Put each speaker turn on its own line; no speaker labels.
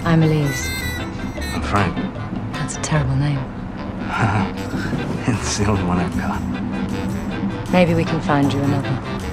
I'm Elise.
I'm Frank.
That's a terrible name.
It's the only one I've got.
Maybe we can find you another.